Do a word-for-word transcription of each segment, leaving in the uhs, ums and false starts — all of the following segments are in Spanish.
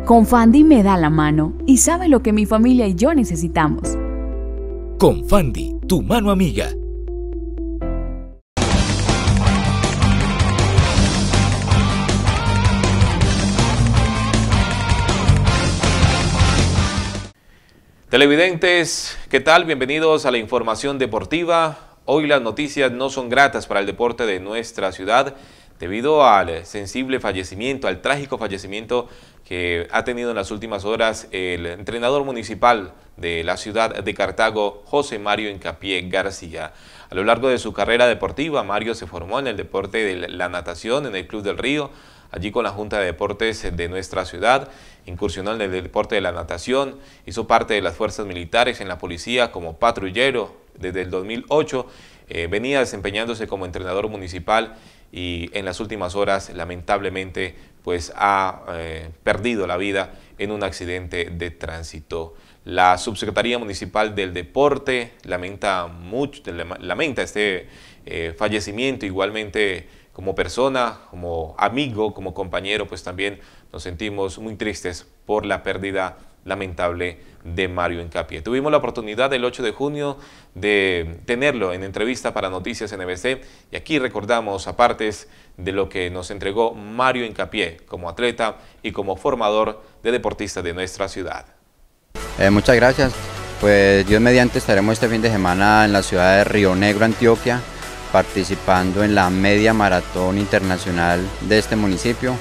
Confandi me da la mano y sabe lo que mi familia y yo necesitamos. Confandi, tu mano amiga. Televidentes, ¿qué tal? Bienvenidos a la información deportiva. Hoy las noticias no son gratas para el deporte de nuestra ciudad debido al sensible fallecimiento, al trágico fallecimiento que ha tenido en las últimas horas el entrenador municipal de la ciudad de Cartago, José Mario Hincapié García. A lo largo de su carrera deportiva, Mario se formó en el deporte de la natación en el Club del Río, allí con la Junta de Deportes de nuestra ciudad, incursionó en el deporte de la natación, hizo parte de las fuerzas militares en la policía como patrullero desde el dos mil ocho, eh, venía desempeñándose como entrenador municipal y en las últimas horas lamentablemente pues ha eh, perdido la vida en un accidente de tránsito. La Subsecretaría Municipal del Deporte lamenta mucho, lamenta este eh, fallecimiento, igualmente como persona, como amigo, como compañero, pues también nos sentimos muy tristes por la pérdida lamentable de Mario Hincapié. Tuvimos la oportunidad el ocho de junio de tenerlo en entrevista para Noticias N B C y aquí recordamos a partes de lo que nos entregó Mario Hincapié como atleta y como formador de deportistas de nuestra ciudad. Eh, muchas gracias. Pues Dios mediante estaremos este fin de semana en la ciudad de Río Negro, Antioquia, participando en la media maratón internacional de este municipio.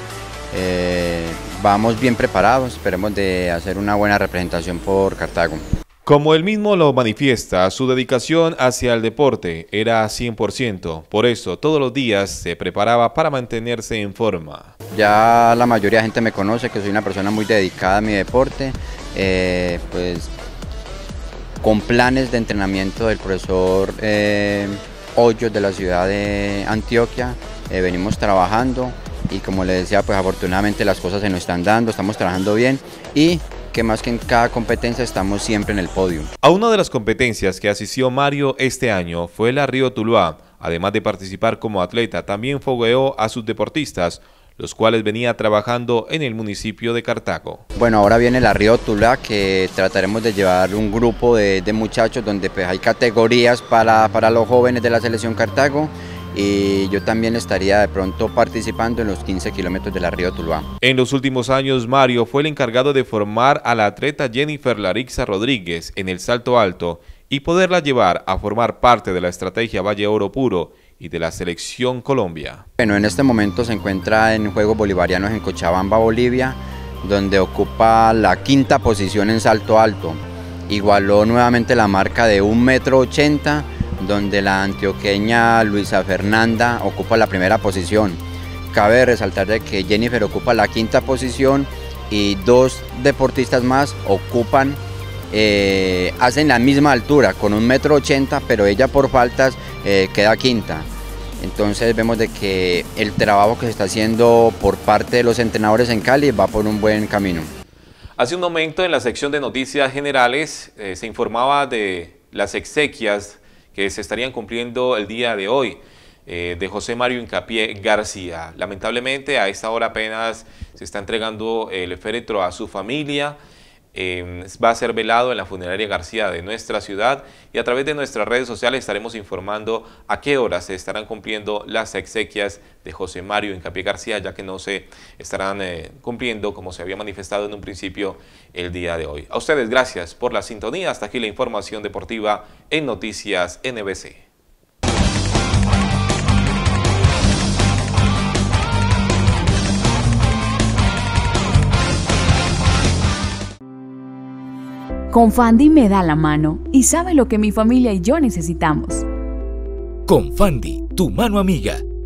Eh, vamos bien preparados, esperemos de hacer una buena representación por Cartago. Como él mismo lo manifiesta, su dedicación hacia el deporte era cien por ciento, por eso todos los días se preparaba para mantenerse en forma. Ya la mayoría de gente me conoce que soy una persona muy dedicada a mi deporte, eh, pues con planes de entrenamiento del profesor eh, Hoyos de la ciudad de Antioquia, eh, venimos trabajando y como les decía, pues afortunadamente las cosas se nos están dando, estamos trabajando bien y que más que en cada competencia estamos siempre en el podio. A una de las competencias que asistió Mario este año fue la Río Tuluá. Además de participar como atleta, también fogueó a sus deportistas, los cuales venía trabajando en el municipio de Cartago. Bueno, ahora viene la Río Tuluá, que trataremos de llevar un grupo de, de muchachos donde pues hay categorías para, para los jóvenes de la selección Cartago y yo también estaría de pronto participando en los quince kilómetros de la Río Tuluá. En los últimos años, Mario fue el encargado de formar a la atleta Jennifer Larixa Rodríguez en el salto alto y poderla llevar a formar parte de la estrategia Valle Oro Puro y de la Selección Colombia. Bueno, en este momento se encuentra en Juegos Bolivarianos en Cochabamba, Bolivia, donde ocupa la quinta posición en salto alto. Igualó nuevamente la marca de un metro ochenta, donde la antioqueña Luisa Fernanda ocupa la primera posición. Cabe resaltar de que Jennifer ocupa la quinta posición y dos deportistas más ocupan, eh, hacen la misma altura, con un metro ochenta, pero ella por faltas eh, queda quinta. Entonces vemos de que el trabajo que se está haciendo por parte de los entrenadores en Cali va por un buen camino. Hace un momento en la sección de noticias generales eh, se informaba de las exequias que se estarían cumpliendo el día de hoy eh, de José Mario Hincapié García. Lamentablemente a esta hora apenas se está entregando el féretro a su familia. Eh, va a ser velado en la funeraria García de nuestra ciudad y a través de nuestras redes sociales estaremos informando a qué hora se estarán cumpliendo las exequias de José Mario Hincapié García, ya que no se estarán eh, cumpliendo como se había manifestado en un principio el día de hoy. A ustedes gracias por la sintonía. Hasta aquí la información deportiva en Noticias N B C. Confandi me da la mano y sabe lo que mi familia y yo necesitamos. Confandi, tu mano amiga.